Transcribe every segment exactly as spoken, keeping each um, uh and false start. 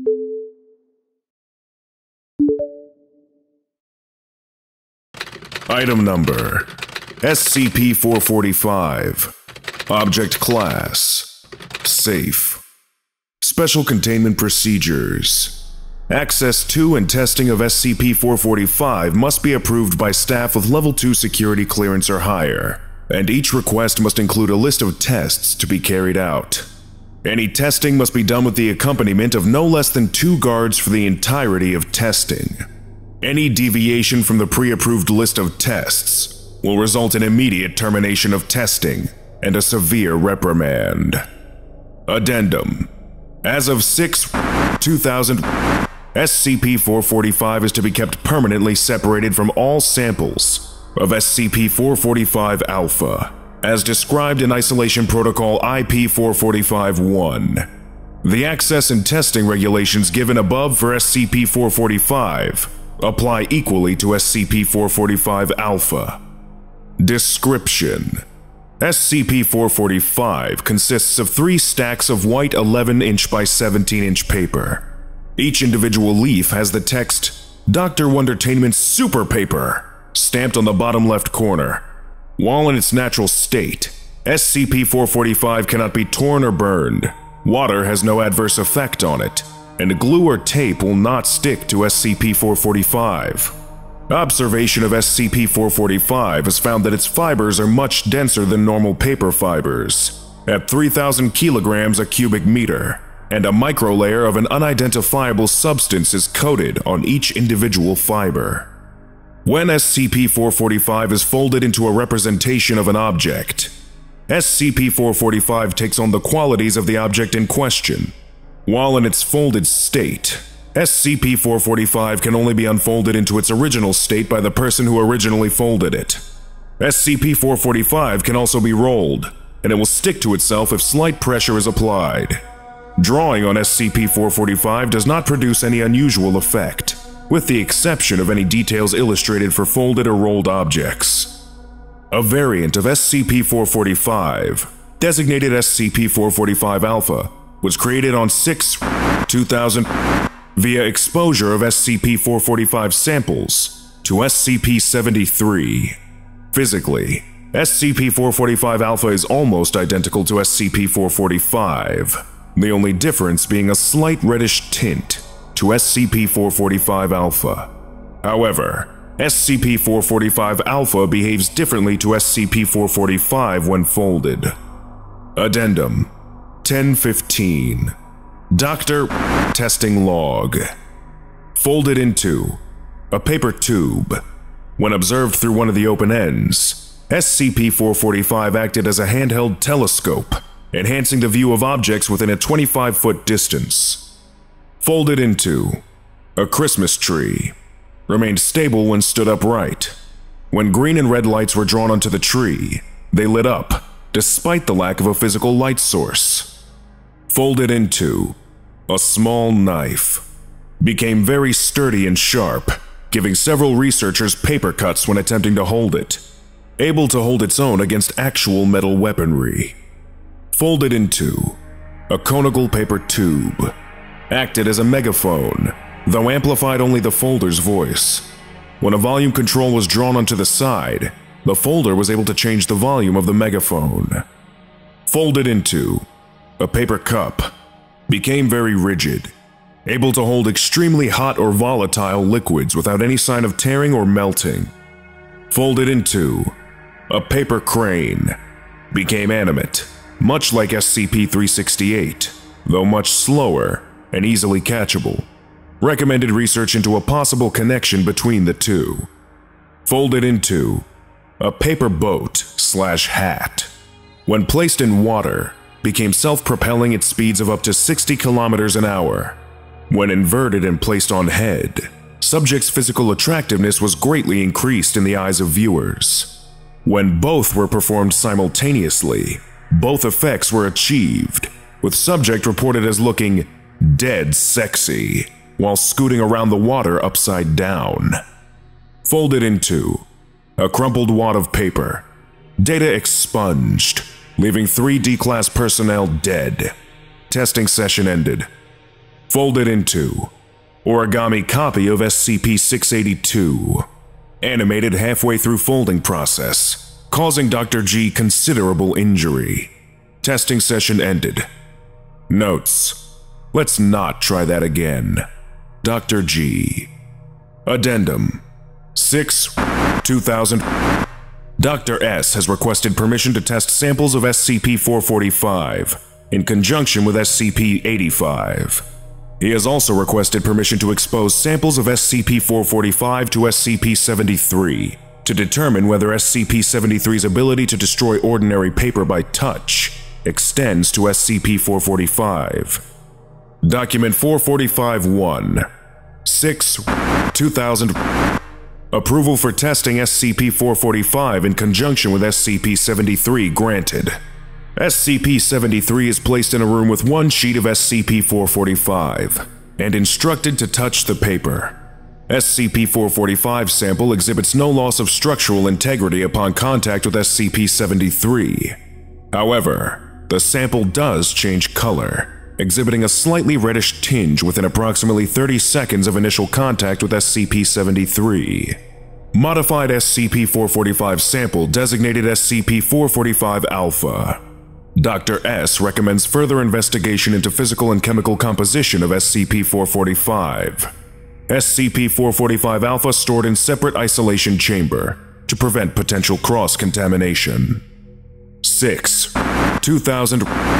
Item Number: S C P four forty-five. Object Class: Safe. Special Containment Procedures: access to and testing of S C P four forty-five must be approved by staff with Level two security clearance or higher, and each request must include a list of tests to be carried out. Any testing must be done with the accompaniment of no less than two guards for the entirety of testing. Any deviation from the pre-approved list of tests will result in immediate termination of testing and a severe reprimand. Addendum: as of six two thousand, S C P four forty-five is to be kept permanently separated from all samples of S C P four forty-five Alpha, as described in Isolation Protocol I P four forty-five dash one. The access and testing regulations given above for S C P four forty-five apply equally to S C P four forty-five Alpha. Description: S C P four forty-five consists of three stacks of white eleven inch by seventeen inch paper. Each individual leaf has the text "Doctor Wondertainment Super Paper" stamped on the bottom left corner. While in its natural state, S C P four forty-five cannot be torn or burned. Water has no adverse effect on it, and glue or tape will not stick to S C P four forty-five. Observation of S C P four forty-five has found that its fibers are much denser than normal paper fibers, at three thousand kilograms a cubic meter, and a microlayer of an unidentifiable substance is coated on each individual fiber. When S C P four forty-five is folded into a representation of an object, S C P four forty-five takes on the qualities of the object in question. While in its folded state, S C P four forty-five can only be unfolded into its original state by the person who originally folded it. S C P four forty-five can also be rolled, and it will stick to itself if slight pressure is applied. Drawing on S C P four forty-five does not produce any unusual effect, with the exception of any details illustrated for folded or rolled objects. A variant of S C P four forty-five, designated S C P four forty-five Alpha, was created on six two thousand via exposure of S C P four forty-five samples to S C P seventy-three. Physically, S C P four forty-five Alpha is almost identical to S C P four forty-five, the only difference being a slight reddish tint to S C P four forty-five Alpha. However, S C P four forty-five Alpha behaves differently to S C P four forty-five when folded. Addendum ten fifteen. Doctor Testing Log. Folded into a paper tube. When observed through one of the open ends, S C P four forty-five acted as a handheld telescope, enhancing the view of objects within a twenty-five foot distance. Folded into a Christmas tree. Remained stable when stood upright. When green and red lights were drawn onto the tree, they lit up, despite the lack of a physical light source. Folded into a small knife. Became very sturdy and sharp, giving several researchers paper cuts when attempting to hold it. Able to hold its own against actual metal weaponry. Folded into a conical paper tube. Acted as a megaphone, though amplified only the folder's voice. When a volume control was drawn onto the side, the folder was able to change the volume of the megaphone. Folded into a paper cup. Became very rigid, able to hold extremely hot or volatile liquids without any sign of tearing or melting. Folded into a paper crane. Became animate, much like S C P three sixty-eight, though much slower and easily catchable. Recommended research into a possible connection between the two. Folded into a paper boat slash hat. When placed in water, became self-propelling at speeds of up to sixty kilometers an hour. When inverted and placed on head, subject's physical attractiveness was greatly increased in the eyes of viewers. When both were performed simultaneously, both effects were achieved, with subject reported as looking dead sexy while scooting around the water upside down. Folded into a crumpled wad of paper. Data expunged, leaving three D-class personnel dead. Testing session ended. Folded into origami copy of S C P six eighty-two. Animated halfway through folding process, causing Doctor G considerable injury. Testing session ended. Notes: let's not try that again. Doctor G. Addendum six two thousand. Doctor S has requested permission to test samples of S C P four forty-five in conjunction with S C P eighty-five. He has also requested permission to expose samples of S C P four forty-five to S C P seventy-three to determine whether S C P seventy-three's ability to destroy ordinary paper by touch extends to S C P four forty-five. Document four forty-five dash one six two thousand. Approval for testing S C P four forty-five in conjunction with S C P seventy-three granted. S C P seventy-three is placed in a room with one sheet of S C P four forty-five and instructed to touch the paper. S C P four forty-five sample exhibits no loss of structural integrity upon contact with S C P seventy-three. However, the sample does change color, exhibiting a slightly reddish tinge within approximately thirty seconds of initial contact with S C P seventy-three. Modified S C P four forty-five sample designated S C P four forty-five alpha. Doctor S recommends further investigation into physical and chemical composition of S C P four forty-five. S C P four forty-five alpha stored in separate isolation chamber to prevent potential cross-contamination. six two thousand.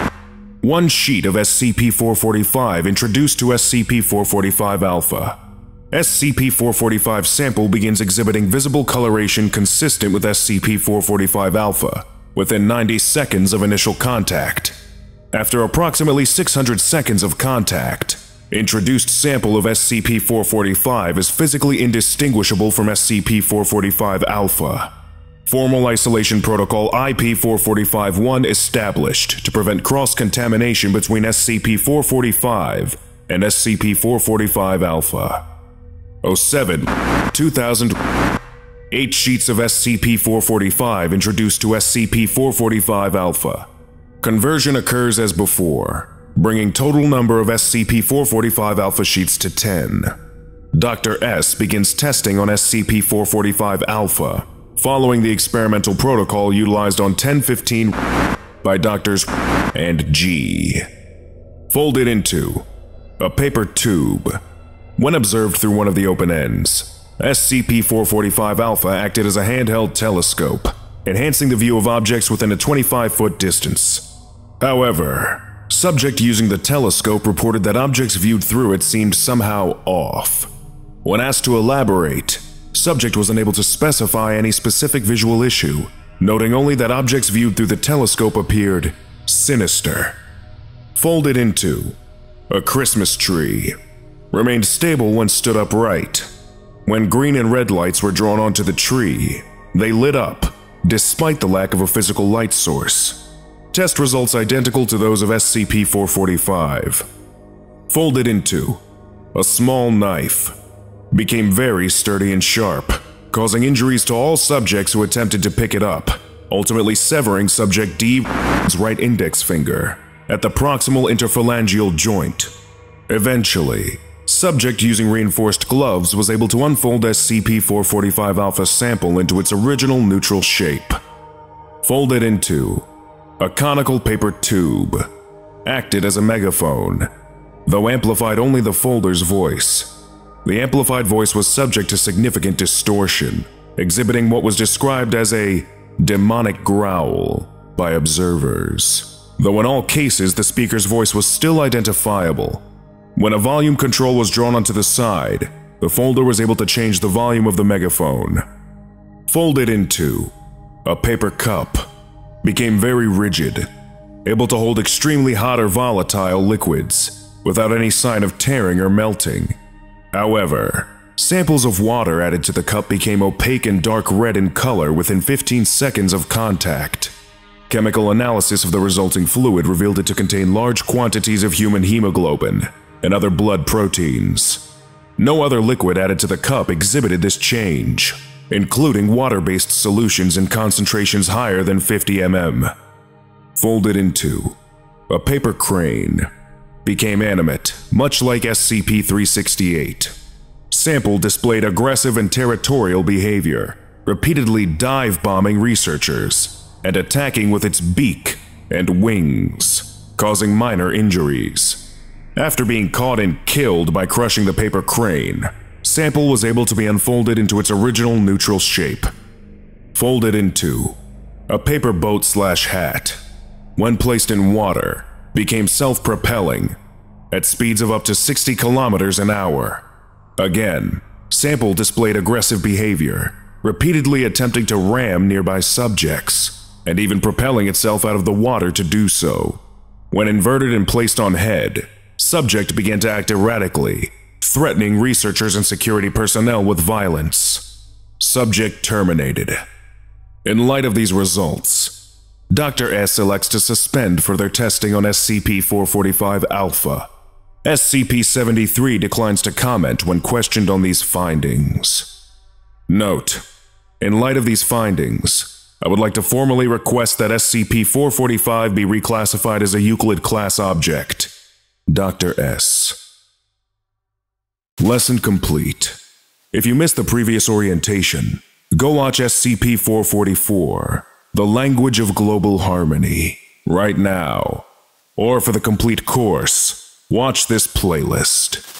One sheet of S C P four forty-five introduced to S C P four forty-five alpha. S C P four forty-five sample begins exhibiting visible coloration consistent with S C P four forty-five alpha within ninety seconds of initial contact. After approximately six hundred seconds of contact, introduced sample of S C P four forty-five is physically indistinguishable from S C P four forty-five alpha. Formal isolation protocol I P four forty-five dash one established to prevent cross-contamination between S C P four forty-five and S C P four forty-five alpha. oh seven two thousand. Eight sheets of S C P four forty-five introduced to S C P four forty-five alpha. Conversion occurs as before, bringing total number of S C P four forty-five alpha sheets to ten. Doctor S begins testing on S C P four forty-five alpha, following the experimental protocol utilized on ten fifteen by Doctors and G. Folded into a paper tube. When observed through one of the open ends, S C P four forty-five alpha acted as a handheld telescope, enhancing the view of objects within a twenty-five foot distance. However, subject using the telescope reported that objects viewed through it seemed somehow off. When asked to elaborate, subject was unable to specify any specific visual issue, noting only that objects viewed through the telescope appeared sinister. Folded into a Christmas tree. Remained stable when stood upright. When green and red lights were drawn onto the tree, they lit up, despite the lack of a physical light source. Test results identical to those of S C P four forty-five. Folded into a small knife. Became very sturdy and sharp, causing injuries to all subjects who attempted to pick it up, ultimately severing subject D's right index finger at the proximal interphalangeal joint. Eventually, subject using reinforced gloves was able to unfold S C P four forty-five alpha sample into its original neutral shape. Folded into a conical paper tube. Acted as a megaphone, though amplified only the folder's voice. The amplified voice was subject to significant distortion, exhibiting what was described as a demonic growl by observers, though in all cases the speaker's voice was still identifiable. When a volume control was drawn onto the side, the folder was able to change the volume of the megaphone. Folded into a paper cup. Became very rigid, able to hold extremely hot or volatile liquids, without any sign of tearing or melting. However, samples of water added to the cup became opaque and dark red in color within fifteen seconds of contact. Chemical analysis of the resulting fluid revealed it to contain large quantities of human hemoglobin and other blood proteins. No other liquid added to the cup exhibited this change, including water-based solutions in concentrations higher than fifty millimeters. Folded into a paper crane. became animate, much like S C P three sixty-eight. Sample displayed aggressive and territorial behavior, repeatedly dive-bombing researchers and attacking with its beak and wings, causing minor injuries. After being caught and killed by crushing the paper crane, Sample was able to be unfolded into its original neutral shape. Folded into a paper boat slash hat, when placed in water, became self-propelling at speeds of up to sixty kilometers an hour. Again, Sample displayed aggressive behavior, repeatedly attempting to ram nearby subjects, and even propelling itself out of the water to do so. When inverted and placed on head, subject began to act erratically, threatening researchers and security personnel with violence. Subject terminated. In light of these results, Doctor S elects to suspend further testing on S C P four forty-five Alpha. S C P seventy-three declines to comment when questioned on these findings. Note: in light of these findings, I would like to formally request that S C P four forty-five be reclassified as a Euclid class object. Doctor S. Lesson complete. If you missed the previous orientation, go watch S C P four forty-four, The Language of Global Harmony, right now. Or for the complete course, watch this playlist.